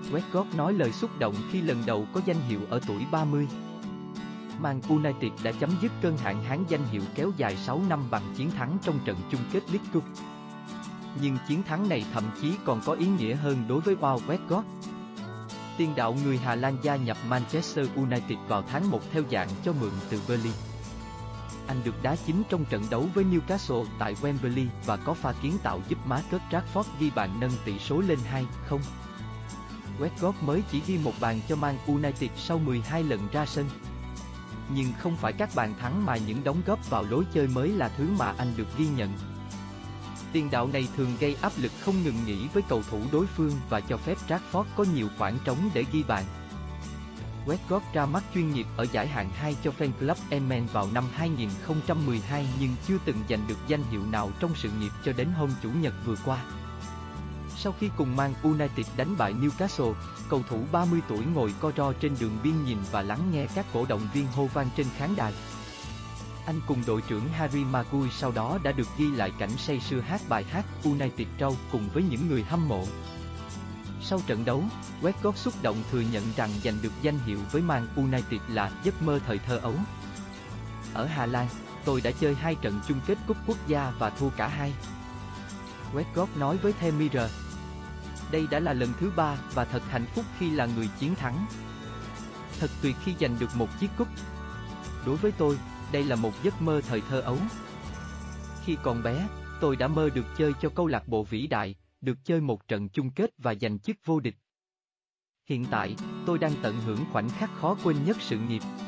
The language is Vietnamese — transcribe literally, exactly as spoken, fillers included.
Weghorst nói lời xúc động khi lần đầu có danh hiệu ở tuổi ba mươi. Man United đã chấm dứt cơn hạn hán danh hiệu kéo dài sáu năm bằng chiến thắng trong trận chung kết League Cup. Nhưng chiến thắng này thậm chí còn có ý nghĩa hơn đối với Paul Weghorst. Tiền đạo người Hà Lan gia nhập Manchester United vào tháng một theo dạng cho mượn từ Burnley. Anh được đá chính trong trận đấu với Newcastle tại Wembley và có pha kiến tạo giúp Marcus Rashford ghi bàn nâng tỷ số lên hai không. Weghorst mới chỉ ghi một bàn cho Man United sau mười hai lần ra sân. Nhưng không phải các bàn thắng mà những đóng góp vào lối chơi mới là thứ mà anh được ghi nhận. Tiền đạo này thường gây áp lực không ngừng nghỉ với cầu thủ đối phương và cho phép Rashford có nhiều khoảng trống để ghi bàn. Weghorst ra mắt chuyên nghiệp ở giải hạng hai cho fan club Emmen vào năm hai nghìn không trăm mười hai nhưng chưa từng giành được danh hiệu nào trong sự nghiệp cho đến hôm Chủ nhật vừa qua. Sau khi cùng Man United đánh bại Newcastle, cầu thủ ba mươi tuổi ngồi co ro trên đường biên nhìn và lắng nghe các cổ động viên hô vang trên khán đài. Anh cùng đội trưởng Harry Maguire sau đó đã được ghi lại cảnh say sưa hát bài hát United Road cùng với những người hâm mộ. Sau trận đấu, Weghorst xúc động thừa nhận rằng giành được danh hiệu với Man United là giấc mơ thời thơ ấu. Ở Hà Lan, tôi đã chơi hai trận chung kết cúp quốc gia và thua cả hai. Weghorst nói với The Mirror. Đây đã là lần thứ ba và thật hạnh phúc khi là người chiến thắng. Thật tuyệt khi giành được một chiếc cúp. Đối với tôi, đây là một giấc mơ thời thơ ấu. Khi còn bé, tôi đã mơ được chơi cho câu lạc bộ vĩ đại, được chơi một trận chung kết và giành chức vô địch. Hiện tại, tôi đang tận hưởng khoảnh khắc khó quên nhất sự nghiệp.